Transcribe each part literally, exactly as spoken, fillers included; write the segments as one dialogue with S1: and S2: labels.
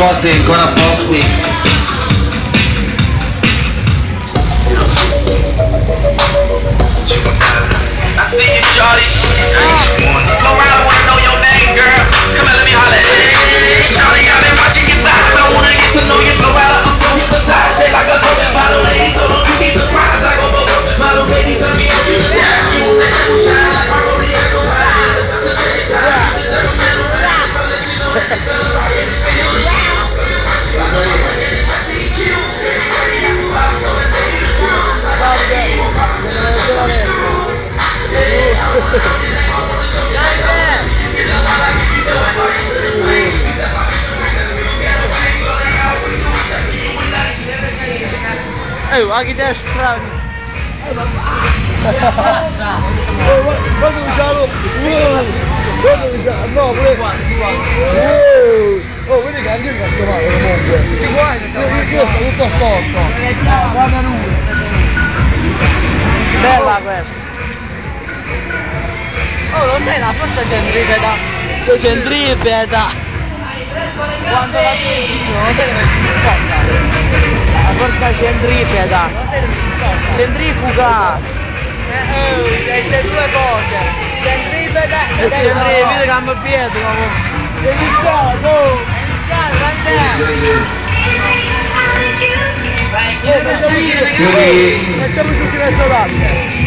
S1: posti, ancora posti.
S2: I see you, shawty. Go around, I wanna know your name, girl. Come on, let me holler. Hey, shawty, I've been watching your thighs. I wanna get to know you. Go out, I'm so hypnotized. Shake like a golden bottle lady, so don't you be surprised. I go for model ladies, I mean, you the dad. You will make them shine like my Rodeo.
S3: Oh, anche destra.
S4: Quando diciamo quando diciamo no pure oh vedi che anche io faccio male comunque ti vuoi io sto tutto sporco guarda lui
S3: Bella questa. Oh, non sei la forza centripeta. Sei centripeta. Quando la tiri non te ne importa. La forza centripeta. Centrifuga. Eh, oh, queste due cose. Centripeta e centripeta cambia piede comunque.
S4: devi stare oh mettiamo tutti il restaurante.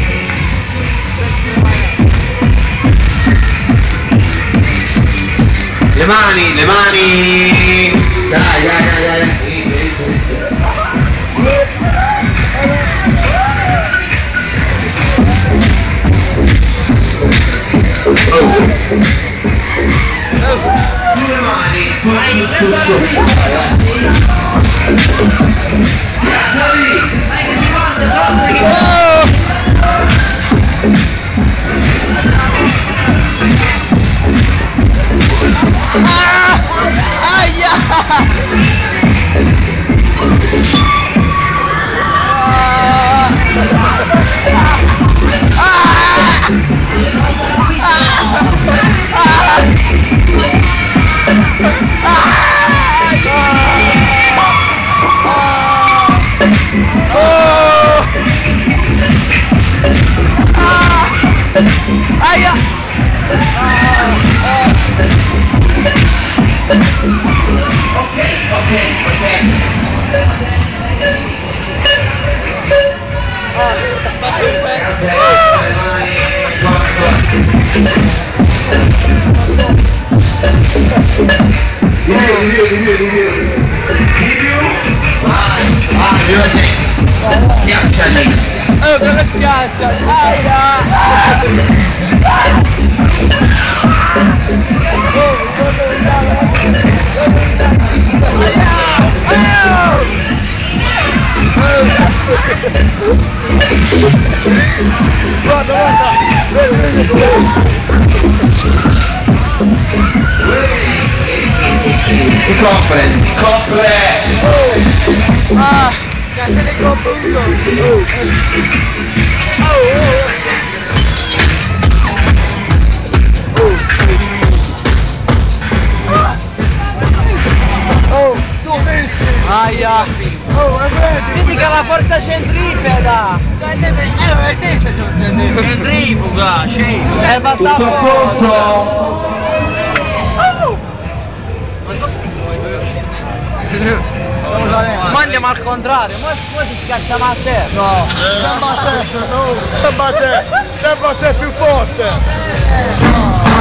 S1: Le mani, le mani! Dai, dai, dai, dai! Sulle mani, sulle
S3: Ah! Aia! Aia!
S1: Ok, ok, ok. Di più, di più, di più, di più. Di più. Vai, vai, io a te. Schiacciali.
S3: Oh, cosa schiaccia? Aia!
S4: Guarda, guarda!
S1: Si copre, si copre!
S3: Ah! Cazzo le copre un po'!
S4: Oh, tu vesti!
S3: Aia!
S4: Oh, è vero!
S3: Vedi che la forza centripeta! Centrifuga, scendo! È fatta
S1: Tutto a posto!
S3: Ma andiamo al contrario, ma poi ti scacciamo a te!
S4: No! Sempre a te! Sempre a te! Sempre a te più forte!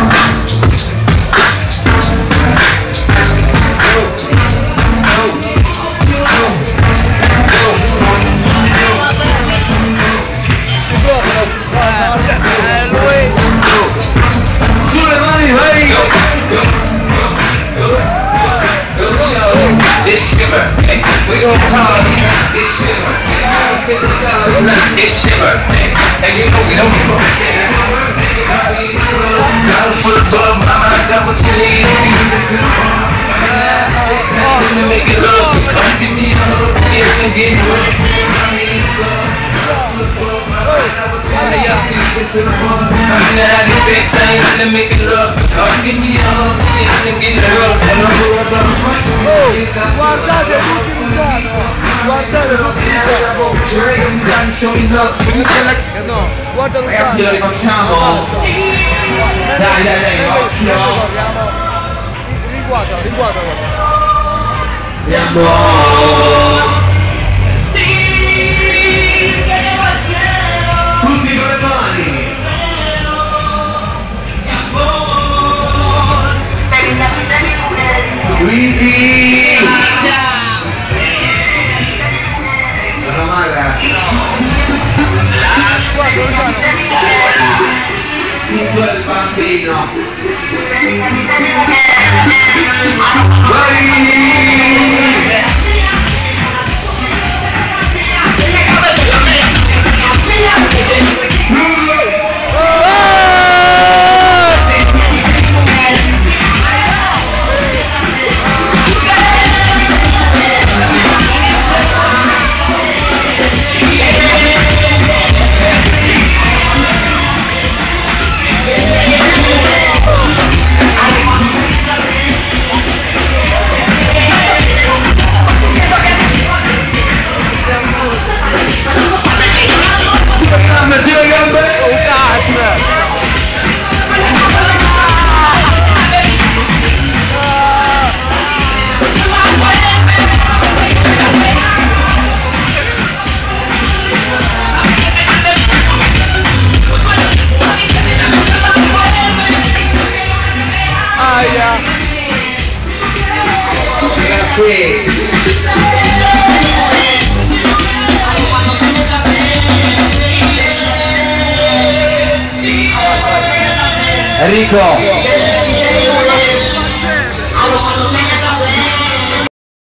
S3: Eh, lui!
S1: Sulle mani, vai! This shiver, hey, we gon' party. This shiver, this shiver, hey, and you know we don't give a I'm full of love, mama, I got what you need. To make it love, come get me up, get me, get me. I'm gonna have this same time to make it love.
S4: Oh, guardate tutti in mano, guardate tutti in mano. No, guarda
S1: ragazzi, lo rifacciamo. Dai, dai, dai, occhio.
S4: Riguarda, riguarda, guarda.
S1: Andiamo. Tutti con le mani. Luigi! Sono magra. Il quel bambino. Enrico